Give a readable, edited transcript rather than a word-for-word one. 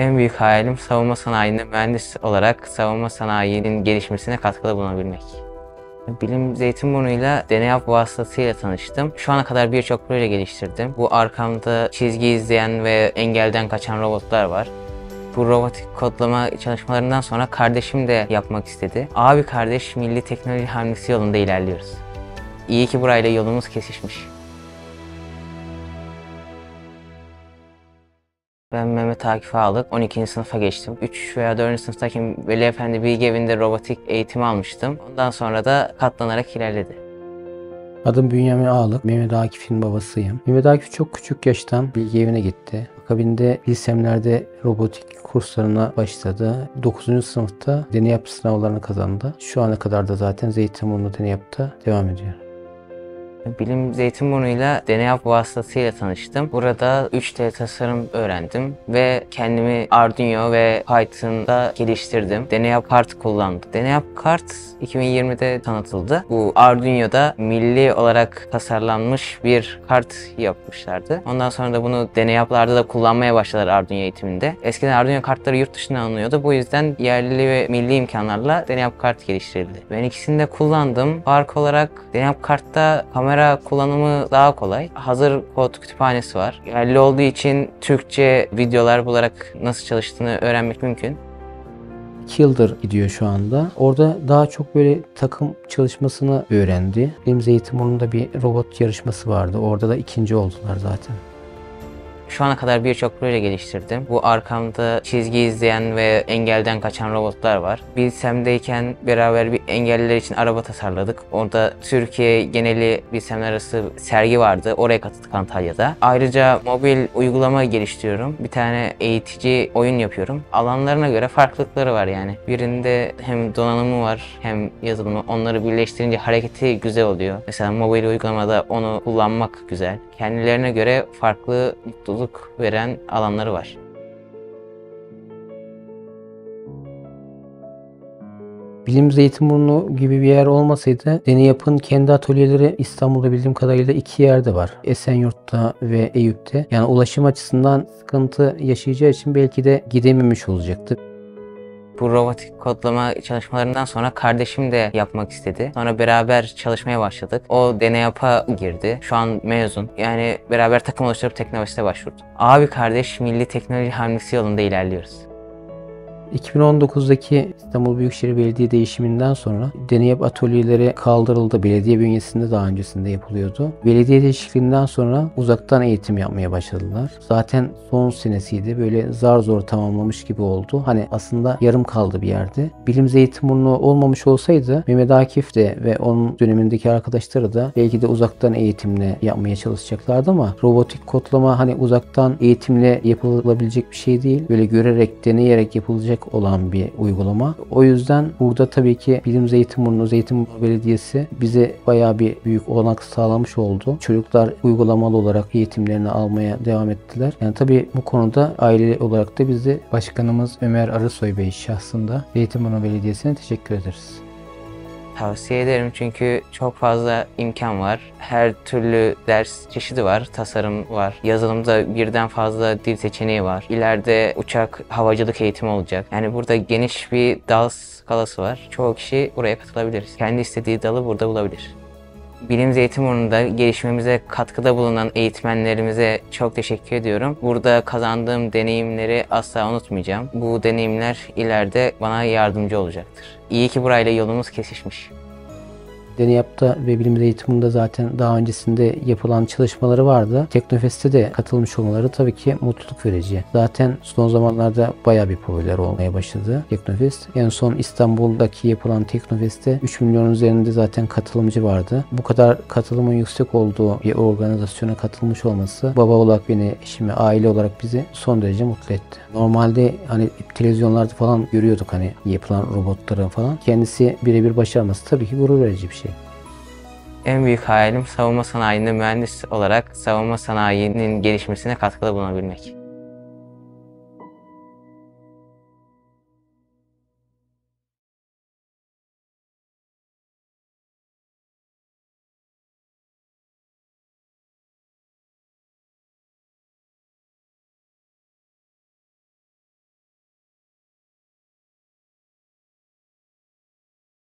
En büyük hayalim savunma sanayinde mühendis olarak savunma sanayinin gelişmesine katkıda bulunabilmek. Bilim Zeytinburnu'yla DNYAP vasıtasıyla tanıştım. Şu ana kadar birçok proje geliştirdim. Bu arkamda çizgi izleyen ve engelden kaçan robotlar var. Bu robotik kodlama çalışmalarından sonra kardeşim de yapmak istedi. Abi kardeş milli teknoloji hamlesi yolunda ilerliyoruz. İyi ki burayla yolumuz kesişmiş. Ben Mehmet Akif Ağalık, 12. sınıfa geçtim. 3 veya 4. sınıftayken Veli Efendi Bilgi Evi'nde robotik eğitimi almıştım. Ondan sonra da katlanarak ilerledi. Adım Bünyamin Ağalık, Mehmet Akif'in babasıyım. Mehmet Akif çok küçük yaştan Bilgi Evi'ne gitti. Akabinde Bilsemler'de robotik kurslarına başladı. 9. sınıfta DNYAP sınavlarını kazandı. Şu ana kadar da zaten Zeytinburnu DNYAP'ta devam ediyor. Bilim Zeytinburnu'yla DNYAP vasıtasıyla tanıştım. Burada 3D tasarım öğrendim ve kendimi Arduino ve Python'da geliştirdim. DNYAP kart kullandım. DNYAP kart 2020'de tanıtıldı. Bu Arduino'da milli olarak tasarlanmış bir kart yapmışlardı. Ondan sonra da bunu DNYAP'larda da kullanmaya başladılar Arduino eğitiminde. Eskiden Arduino kartları yurt dışından alınıyordu. Bu yüzden yerli ve milli imkanlarla DNYAP kart geliştirildi. Ben ikisini de kullandım. Fark olarak DNYAP kartta kamera kullanımı daha kolay. Hazır kod kütüphanesi var. Yerli olduğu için Türkçe videolar bularak nasıl çalıştığını öğrenmek mümkün. 2 yıldır gidiyor şu anda. Orada daha çok böyle takım çalışmasını öğrendi. Benim Zeytinburnu'nda bir robot yarışması vardı. Orada da ikinci oldular zaten. Şu ana kadar birçok proje geliştirdim. Bu arkamda çizgi izleyen ve engelden kaçan robotlar var. Bilsem'deyken beraber bir engelliler için araba tasarladık. Orada Türkiye geneli Bilsemler arası sergi vardı. Oraya katıldık Antalya'da. Ayrıca mobil uygulama geliştiriyorum. Bir tane eğitici oyun yapıyorum. Alanlarına göre farklılıkları var yani. Birinde hem donanımı var hem yazılımı. Onları birleştirince hareketi güzel oluyor. Mesela mobil uygulamada onu kullanmak güzel. Kendilerine göre farklı mutluluk veren alanları var. Bilim Zeytinburnu gibi bir yer olmasaydı DNYAP'ın kendi atölyeleri İstanbul'da bildiğim kadarıyla 2 yerde var. Esenyurt'ta ve Eyüp'te. Yani ulaşım açısından sıkıntı yaşayacağı için belki de gidememiş olacaktı. Bu robotik kodlama çalışmalarından sonra kardeşim de yapmak istedi. Sonra beraber çalışmaya başladık. O DNYAP'a girdi. Şu an mezun. Yani beraber takım oluşturup Teknovest'e başvurdu. Abi kardeş milli teknoloji hamlesi yolunda ilerliyoruz. 2019'daki İstanbul Büyükşehir Belediye değişiminden sonra DNYAP atölyeleri kaldırıldı. Belediye bünyesinde daha öncesinde yapılıyordu. Belediye değişikliğinden sonra uzaktan eğitim yapmaya başladılar. Zaten son senesiydi. Böyle zar zor tamamlamış gibi oldu. Hani aslında yarım kaldı bir yerde. Bilim Zeytinburnu olmamış olsaydı Mehmet Akif de ve onun dönemindeki arkadaşları da belki de uzaktan eğitimle yapmaya çalışacaklardı ama robotik kodlama hani uzaktan eğitimle yapılabilecek bir şey değil. Böyle görerek, deneyerek yapılacak olan bir uygulama. O yüzden burada tabii ki Bilim Zeytinburnu Belediyesi bize bayağı bir büyük olanak sağlamış oldu. Çocuklar uygulamalı olarak eğitimlerini almaya devam ettiler. Yani tabii bu konuda aile olarak da biz de Başkanımız Ömer Arısoy Bey şahsında Zeytinburnu Belediyesi'ne teşekkür ederiz. Tavsiye ederim çünkü çok fazla imkan var. Her türlü ders çeşidi var, tasarım var. Yazılımda birden fazla dil seçeneği var. İleride uçak, havacılık eğitimi olacak. Yani burada geniş bir dal skalası var. Çoğu kişi buraya katılabilir. Kendi istediği dalı burada bulabilir. Bilim Zeytinburnu'nda gelişmemize katkıda bulunan eğitmenlerimize çok teşekkür ediyorum. Burada kazandığım deneyimleri asla unutmayacağım. Bu deneyimler ileride bana yardımcı olacaktır. İyi ki burayla yolumuz kesişmiş. DNYAP'ta ve Bilim Zeytinburnu'nda zaten daha öncesinde yapılan çalışmaları vardı. Teknofest'e de katılmış olmaları tabii ki mutluluk verici. Zaten son zamanlarda bayağı bir popüler olmaya başladı Teknofest. En son İstanbul'daki yapılan Teknofest'te 3 milyon üzerinde zaten katılımcı vardı. Bu kadar katılımın yüksek olduğu bir organizasyona katılmış olması baba olarak beni, eşimi, aile olarak bizi son derece mutlu etti. Normalde hani televizyonlarda falan görüyorduk hani yapılan robotları falan. Kendisi birebir başarması tabii ki gurur verici bir şey. En büyük hayalim savunma sanayinde mühendis olarak savunma sanayinin gelişmesine katkıda bulunabilmek.